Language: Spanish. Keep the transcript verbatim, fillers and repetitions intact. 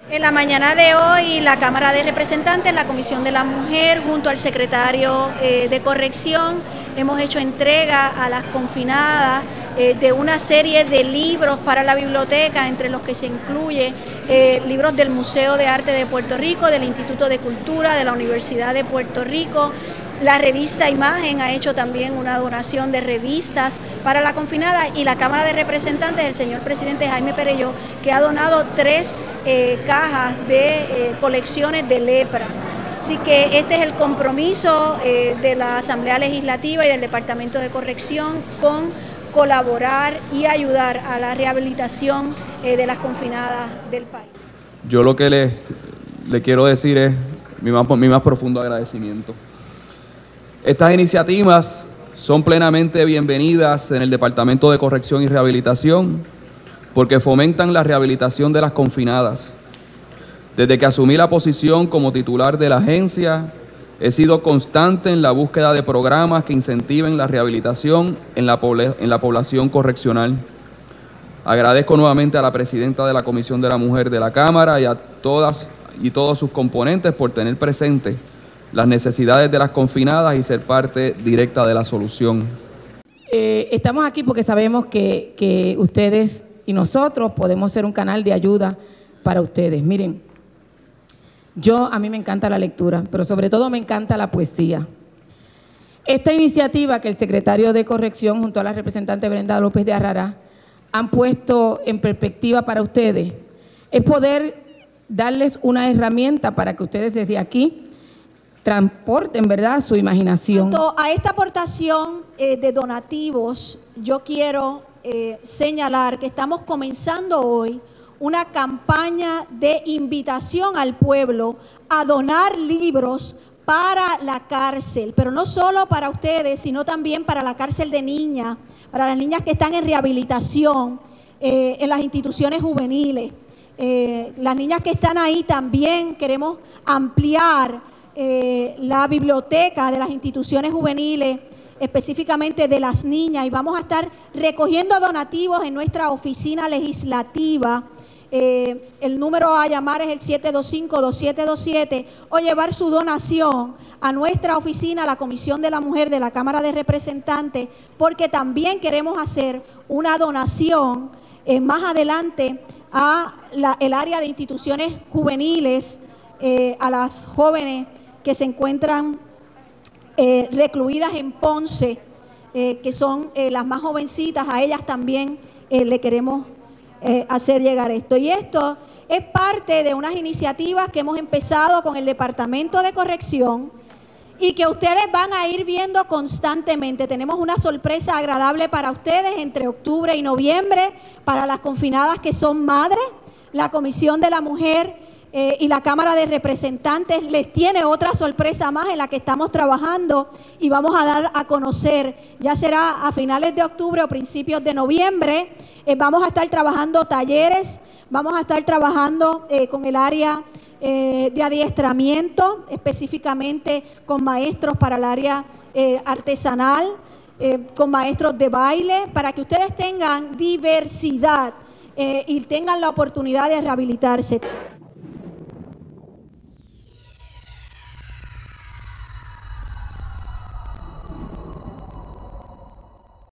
En la mañana de hoy, la Cámara de Representantes, la Comisión de la Mujer, junto al secretario eh, de Corrección, hemos hecho entrega a las confinadas eh, de una serie de libros para la biblioteca, entre los que se incluye eh, libros del Museo de Arte de Puerto Rico, del Instituto de Cultura, de la Universidad de Puerto Rico. La revista Imagen ha hecho también una donación de revistas para la confinada, y la Cámara de Representantes, el señor presidente Jaime Perelló, que ha donado tres eh, cajas de eh, colecciones de lepra. Así que este es el compromiso eh, de la Asamblea Legislativa y del Departamento de Corrección con colaborar y ayudar a la rehabilitación eh, de las confinadas del país. Yo lo que le, le quiero decir es mi más, mi más profundo agradecimiento. Estas iniciativas son plenamente bienvenidas en el Departamento de Corrección y Rehabilitación porque fomentan la rehabilitación de las confinadas. Desde que asumí la posición como titular de la agencia, he sido constante en la búsqueda de programas que incentiven la rehabilitación en la, en la población correccional. Agradezco nuevamente a la presidenta de la Comisión de la Mujer de la Cámara y a todas y todos sus componentes por tener presente las necesidades de las confinadas y ser parte directa de la solución. Eh, estamos aquí porque sabemos que, que ustedes y nosotros podemos ser un canal de ayuda para ustedes. Miren, yo a mí me encanta la lectura, pero sobre todo me encanta la poesía. Esta iniciativa que el secretario de Corrección junto a la representante Brenda López de Arrará han puesto en perspectiva para ustedes es poder darles una herramienta para que ustedes desde aquí transporten, ¿verdad?, su imaginación. A esta aportación eh, de donativos, yo quiero eh, señalar que estamos comenzando hoy una campaña de invitación al pueblo a donar libros para la cárcel, pero no solo para ustedes, sino también para la cárcel de niñas, para las niñas que están en rehabilitación, eh, en las instituciones juveniles. Eh, las niñas que están ahí también queremos ampliar Eh, la biblioteca de las instituciones juveniles, específicamente de las niñas, y vamos a estar recogiendo donativos en nuestra oficina legislativa. Eh, el número a llamar es el siete dos cinco, dos siete dos siete, o llevar su donación a nuestra oficina, la Comisión de la Mujer de la Cámara de Representantes, porque también queremos hacer una donación eh, más adelante a la, el área de instituciones juveniles, eh, a las jóvenes que se encuentran eh, recluidas en Ponce, eh, que son eh, las más jovencitas. A ellas también eh, le queremos eh, hacer llegar esto. Y esto es parte de unas iniciativas que hemos empezado con el Departamento de Corrección y que ustedes van a ir viendo constantemente. Tenemos una sorpresa agradable para ustedes entre octubre y noviembre para las confinadas que son madres. La Comisión de la Mujer Eh, y la Cámara de Representantes les tiene otra sorpresa más en la que estamos trabajando y vamos a dar a conocer, ya será a finales de octubre o principios de noviembre. Eh, vamos a estar trabajando talleres, vamos a estar trabajando eh, con el área eh, de adiestramiento, específicamente con maestros para el área eh, artesanal, eh, con maestros de baile, para que ustedes tengan diversidad eh, y tengan la oportunidad de rehabilitarse.